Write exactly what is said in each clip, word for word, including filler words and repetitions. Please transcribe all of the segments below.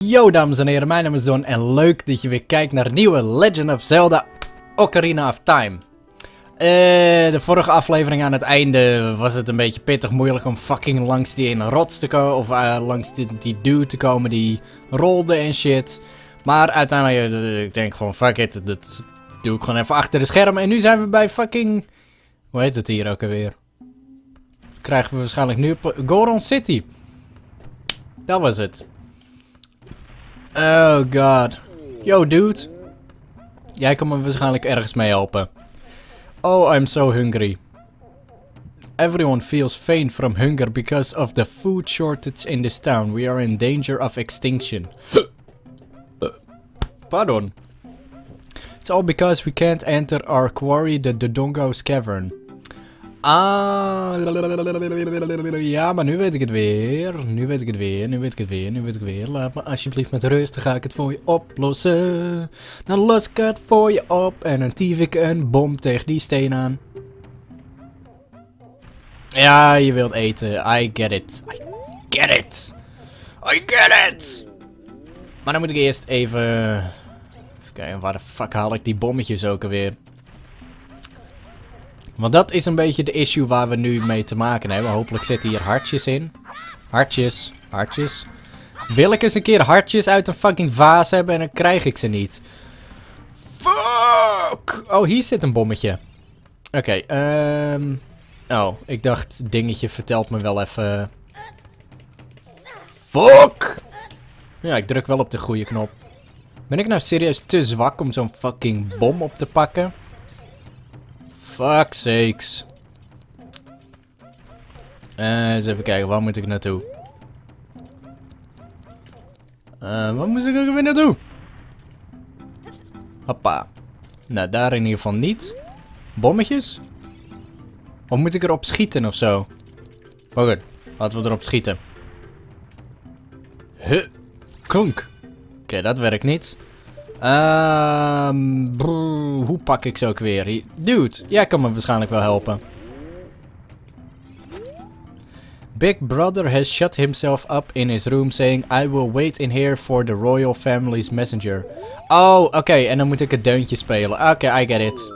Yo dames en heren, mijn naam is Don en leuk dat je weer kijkt naar een nieuwe Legend of Zelda Ocarina of Time. Uh, de vorige aflevering aan het einde was het een beetje pittig moeilijk om fucking langs die ene rots te komen. Of uh, langs die, die dude te komen die rolde en shit. Maar uiteindelijk, uh, ik denk gewoon fuck it, dat doe ik gewoon even achter de schermen. En nu zijn we bij fucking, hoe heet het hier ook alweer? Krijgen we waarschijnlijk nu Goron City. Dat was het. Oh god. Yo dude. Jij kan me waarschijnlijk ergens mee helpen. Oh, I'm so hungry. Everyone feels faint from hunger because of the food shortage in this town. We are in danger of extinction. Pardon. It's all because we can't enter our quarry, the Dodongo's Cavern. Ah, ja, maar nu weet ik het weer. Nu weet ik het weer, nu weet ik het weer, nu weet ik het weer. Laat me alsjeblieft met rust, dan ga ik het voor je oplossen. Dan los ik het voor je op en dan tief ik een bom tegen die steen aan. Ja, je wilt eten. I get it. I get it. I get it. Maar dan moet ik eerst even... Even kijken, waar de fuck haal ik die bommetjes ook alweer? Want dat is een beetje de issue waar we nu mee te maken hebben. Hopelijk zitten hier hartjes in. Hartjes. Hartjes. Wil ik eens een keer hartjes uit een fucking vaas hebben en dan krijg ik ze niet. Fuck! Oh, hier zit een bommetje. Oké, okay, um... oh, ik dacht, dingetje vertelt me wel even... Fuck! Ja, ik druk wel op de goede knop. Ben ik nou serieus te zwak om zo'n fucking bom op te pakken? Fuck sakes. Uh, eens even kijken, waar moet ik naartoe? Uh, waar moet ik ook weer naartoe? Hoppa. Nou, daar in ieder geval niet. Bommetjes? Of moet ik erop schieten of zo? Maar goed, laten we erop schieten. Huh. Klonk. Oké, okay, dat werkt niet. Um, brrr, hoe pak ik ze ook weer? Dude, jij kan me waarschijnlijk wel helpen. Big Brother has shut himself up in his room saying I will wait in here for the royal family's messenger. Oh, oké, okay, en dan moet ik het deuntje spelen. Oké, okay, I get it.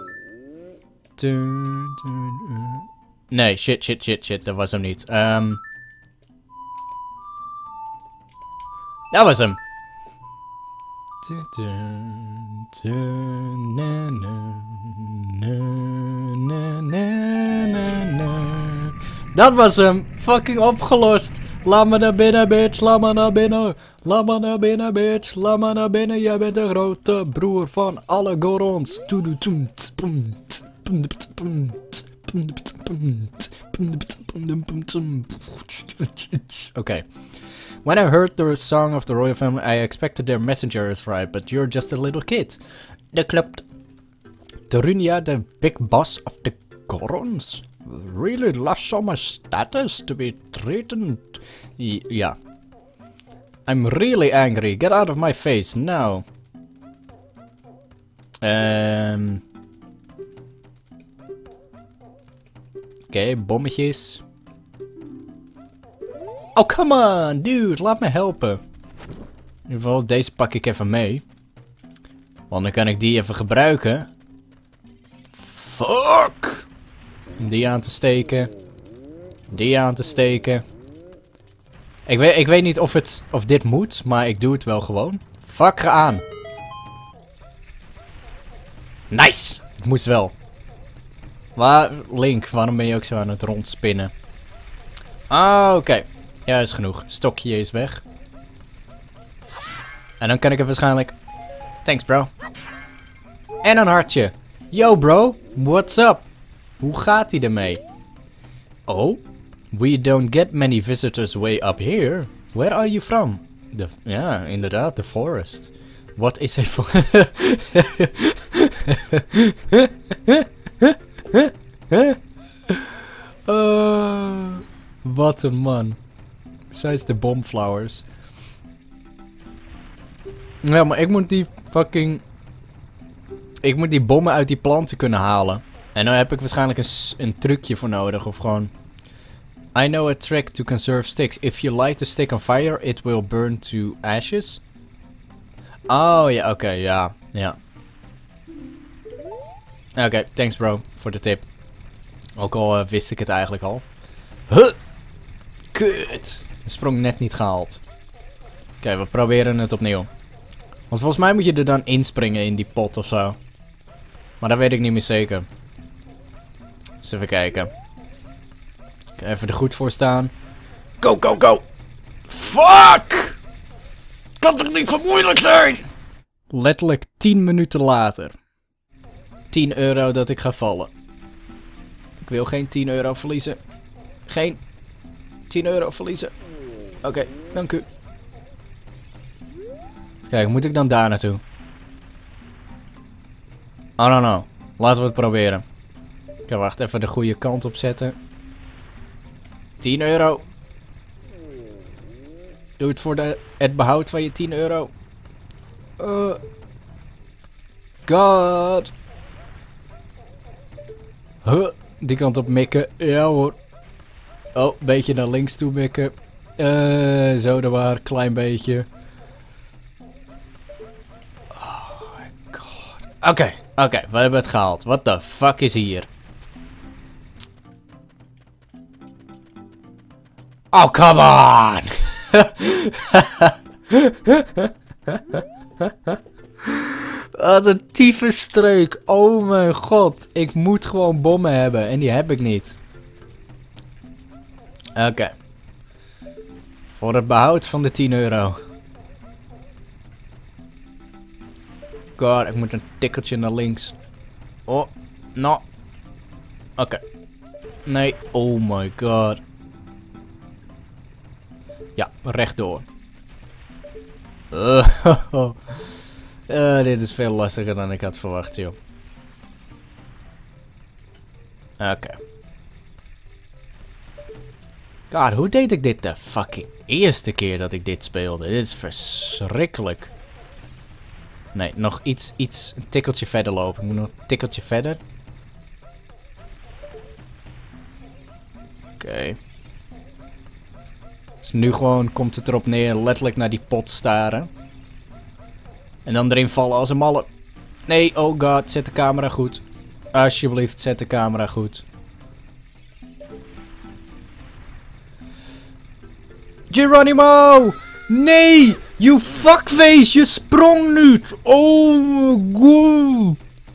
Nee, shit, shit, shit, shit, dat was hem niet. Um, dat was hem. Dat was hem. Fucking opgelost. Laat me naar binnen, bitch. Laat me naar binnen. Laat me naar binnen, bitch. Laat me naar binnen. Jij bent de grote broer van alle Gorons. Oké. Okay. When I heard the song of the royal family, I expected their messenger is right, but you're just a little kid. Dat klopt. Darunia, the big boss of the Gorons, really lost so much status to be threatened. Y yeah. I'm really angry. Get out of my face now. Um. Oké, okay, bommetjes. Oh, come on, dude. Laat me helpen. In ieder geval, deze pak ik even mee. Want dan kan ik die even gebruiken. Fuck! Om die aan te steken. Die aan te steken. Ik weet, ik weet niet of, het, of dit moet, maar ik doe het wel gewoon. Fuck, ga aan. Nice! Het moest wel. Waar, Link, waarom ben je ook zo aan het rondspinnen? Ah, oké. Okay. Ja, is genoeg. Stokje is weg. En dan kan ik het waarschijnlijk... Thanks, bro. En een hartje. Yo, bro. What's up? Hoe gaat ie ermee? Oh? We don't get many visitors way up here. Where are you from? The, ja, inderdaad, the forest. Wat is hij voor... uh, wat een man. Besides de bombflowers. Ja, maar ik moet die fucking... Ik moet die bommen uit die planten kunnen halen. En dan heb ik waarschijnlijk een, een trucje voor nodig. Of gewoon... I know a trick to conserve sticks. If you light a stick on fire, it will burn to ashes. Oh ja, oké, okay, ja. Ja. Oké, okay, thanks bro voor de tip. Ook al uh, wist ik het eigenlijk al. Huh! Kut! De sprong net niet gehaald. Oké, okay, we proberen het opnieuw. Want volgens mij moet je er dan inspringen in die pot of zo. Maar dat weet ik niet meer zeker. Dus even kijken. Even er goed voor staan. Go, go, go! Fuck! Kan toch niet zo moeilijk zijn? Letterlijk tien minuten later. tien euro dat ik ga vallen. Ik wil geen tien euro verliezen. Geen tien euro verliezen. Oké, okay, dank u. Kijk, moet ik dan daar naartoe? Oh, no, no. Laten we het proberen. Oké, okay, wacht. Even de goede kant opzetten. tien euro. Doe het voor de, het behoud van je tien euro. Uh. God. Huh. Die kant op mikken. Ja hoor. Oh, beetje naar links toe mikken. Uh, zo daar waar. Klein beetje. Oh my god. Oké, okay, oké. Okay, we hebben het gehaald. What the fuck is hier? Oh, come on! Wat een tieve streek. Oh mijn god. Ik moet gewoon bommen hebben. En die heb ik niet. Oké. Okay. Voor het behoud van de tien euro. God, ik moet een tikkeltje naar links. Oh, no. Oké. Okay. Nee, oh my god. Ja, rechtdoor. Uh, uh, dit is veel lastiger dan ik had verwacht, joh. Oké. Okay. God, hoe deed ik dit de fucking eerste keer dat ik dit speelde? Dit is verschrikkelijk. Nee, nog iets, iets, een tikkeltje verder lopen. Ik moet nog een tikkeltje verder. Oké. Okay. Dus nu gewoon komt het erop neer, letterlijk naar die pot staren. En dan erin vallen als een malle. Nee, oh god, zet de camera goed. Alsjeblieft, zet de camera goed. Geronimo! Nee! You fuckface! Je sprong niet! Oh my god!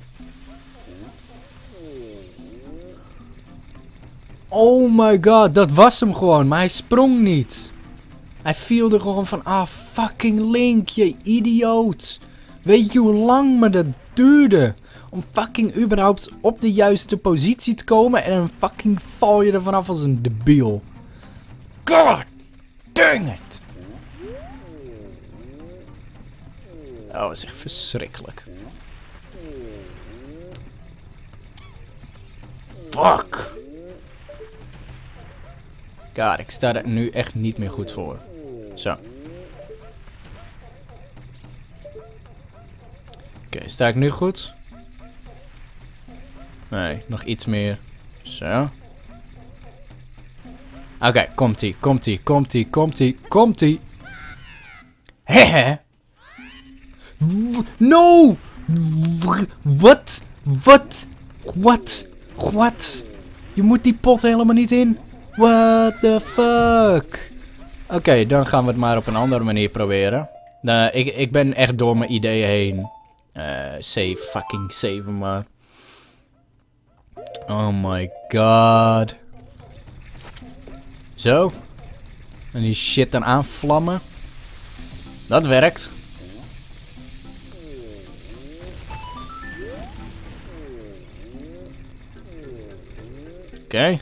Oh my god, dat was hem gewoon, maar hij sprong niet. Hij viel er gewoon van af. Fucking Link, je idioot. Weet je hoe lang me dat duurde? Om fucking überhaupt op de juiste positie te komen en dan fucking val je er vanaf als een debiel. God dang it. Oh, dat is echt verschrikkelijk. Fuck. God, ik sta er nu echt niet meer goed voor. Zo. Oké, okay, sta ik nu goed? Nee, nog iets meer. Zo. Oké, okay, komt-ie, komt-ie, komt-ie, komt-ie, komt-ie. Hehe. No! Wat? Wat? Wat? Wat? Je moet die pot helemaal niet in. What the fuck? Oké, okay, dan gaan we het maar op een andere manier proberen. Uh, ik, ik ben echt door mijn ideeën heen. Uh, save, fucking save hem maar. Oh my god. Zo. En die shit dan aanvlammen. Dat werkt. Oké. Okay.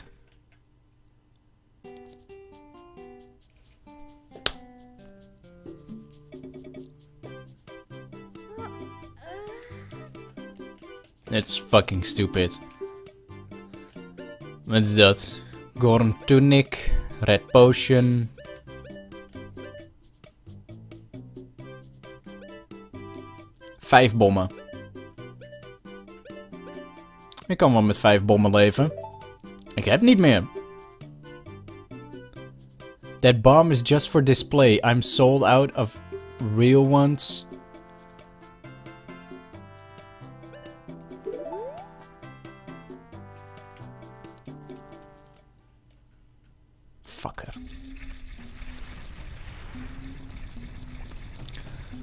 It's fucking stupid. Wat is dat? Gorn Tunic, Red Potion. Vijf bommen. Ik kan wel met vijf bommen leven. Ik heb niet meer. That bomb is just for display. I'm sold out of real ones.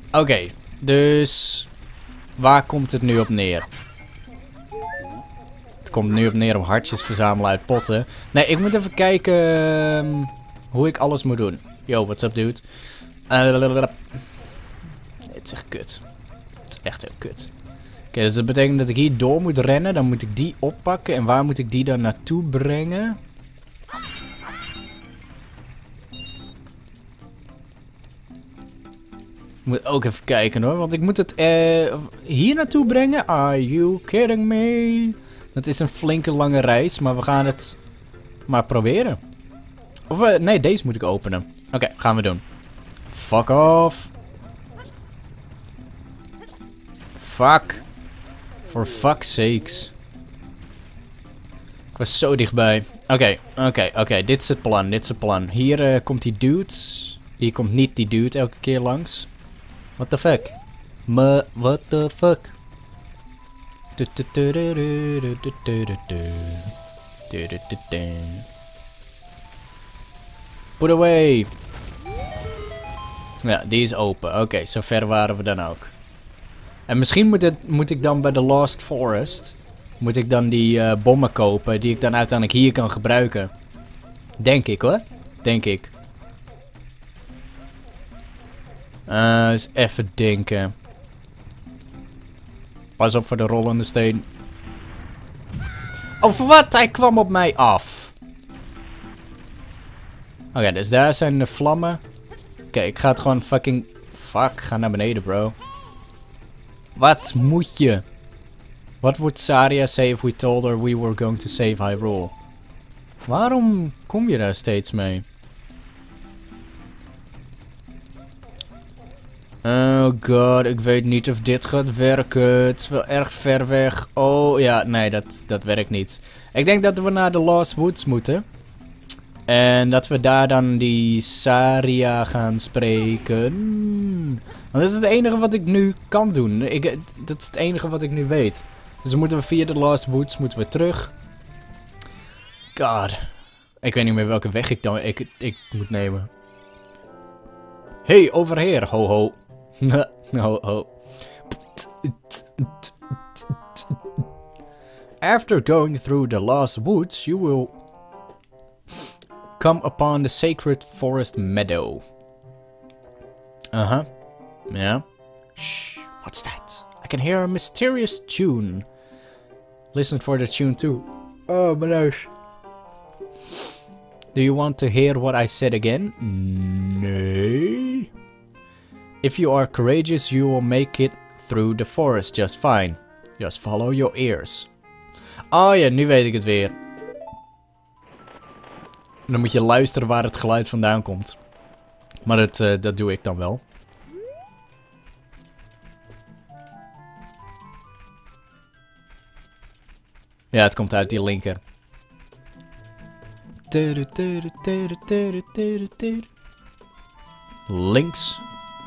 Oké, okay, dus waar komt het nu op neer? Het komt nu op neer om hartjes verzamelen uit potten. Nee, ik moet even kijken uh, hoe ik alles moet doen. Yo, what's up, dude? Uh, het is echt kut. Het is echt heel kut. Oké, okay, dus dat betekent dat ik hier door moet rennen. Dan moet ik die oppakken. En waar moet ik die dan naartoe brengen? Ik moet ook even kijken hoor. Want ik moet het uh, hier naartoe brengen. Are you kidding me? Dat is een flinke lange reis. Maar we gaan het maar proberen. Of uh, nee, deze moet ik openen. Oké, okay, gaan we doen. Fuck off. Fuck. For fuck's sakes. Ik was zo dichtbij. Oké, okay, oké, okay, oké. Okay. Dit is het plan, dit is het plan. Hier uh, komt die dude. Hier komt niet die dude elke keer langs. What the fuck? Me, what the fuck? Put away. Ja, die is open. Oké, okay, zover waren we dan ook. En misschien moet, het, moet ik dan bij de Lost Forest... Moet ik dan die uh, bommen kopen die ik dan uiteindelijk hier kan gebruiken. Denk ik hoor. Denk ik. Uh, eens even denken. Pas op voor de rollende steen. Oh, voor wat? Hij kwam op mij af. Oké, okay, dus daar zijn de vlammen. Oké, okay, ik ga het gewoon fucking... Fuck, ga naar beneden, bro. Wat moet je? What would Saria say if we told her we were going to save Hyrule? Waarom kom je daar steeds mee? Oh god, ik weet niet of dit gaat werken. Het is wel erg ver weg. Oh ja, nee, dat, dat werkt niet. Ik denk dat we naar de Lost Woods moeten. En dat we daar dan die Saria gaan spreken. Want dat is het enige wat ik nu kan doen. Ik, dat is het enige wat ik nu weet. Dus dan moeten we via de Lost Woods moeten we terug. God. Ik weet niet meer welke weg ik dan ik, ik moet nemen. Hey, over hier. Ho ho. ho ho. After going through the Lost Woods, you will come upon the Sacred Forest Meadow. Uh-huh. Yeah. Shh. What's that? I can hear a mysterious tune. Listen for the tune too. Oh, my nose. Do you want to hear what I said again? No. If you are courageous, you will make it through the forest just fine. Just follow your ears. Oh ja, nu weet ik het weer. Dan moet je luisteren waar het geluid vandaan komt. Maar dat, uh, dat doe ik dan wel. Ja, het komt uit die linker. Links.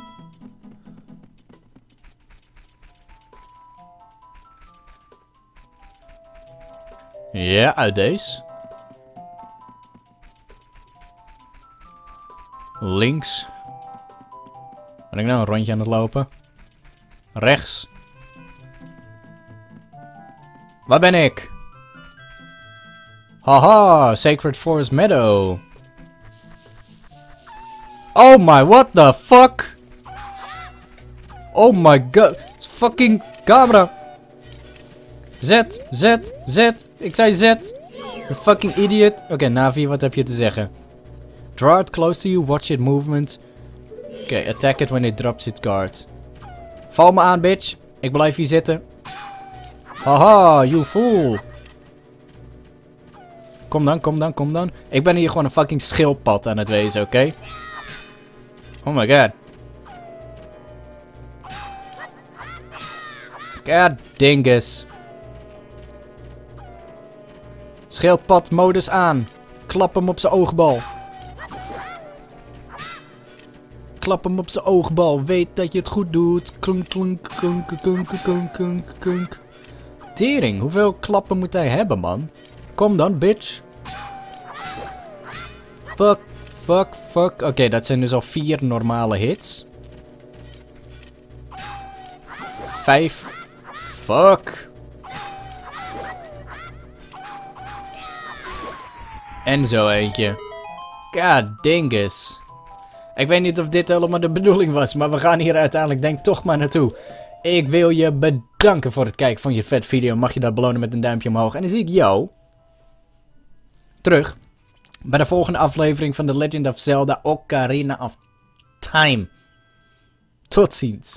Ja, uit deze. Links. Ben ik nou een rondje aan het lopen? Rechts. Waar ben ik? Haha, Sacred Forest Meadow. Oh my, what the fuck? Oh my god. Fucking camera. Z, Z, Z. Ik zei Z. You fucking idiot. Oké, okay, Navi, wat heb je te zeggen? Draw it close to you, watch it movement. Oké, okay, attack it when it drops its guard. Val me aan, bitch. Ik blijf hier zitten. Haha, you fool. Kom dan, kom dan, kom dan. Ik ben hier gewoon een fucking schildpad aan het wezen, oké? Okay? Oh my god. God dingus. Schildpad modus aan. Klap hem op zijn oogbal. Klap hem op zijn oogbal. Weet dat je het goed doet. Klunk, klunk, klunk, klunk, klunk, klunk, klunk. Tering, hoeveel klappen moet hij hebben, man? Kom dan, bitch. Fuck, fuck, fuck. Oké, okay, dat zijn dus al vier normale hits. vijf. Fuck. En zo eentje. God dingus. Ik weet niet of dit helemaal de bedoeling was, maar we gaan hier uiteindelijk denk ik toch maar naartoe. Ik wil je bedanken voor het kijken van je vet video. Mag je dat belonen met een duimpje omhoog. En dan zie ik jou terug bij de volgende aflevering van The Legend of Zelda Ocarina of Time. Tot ziens.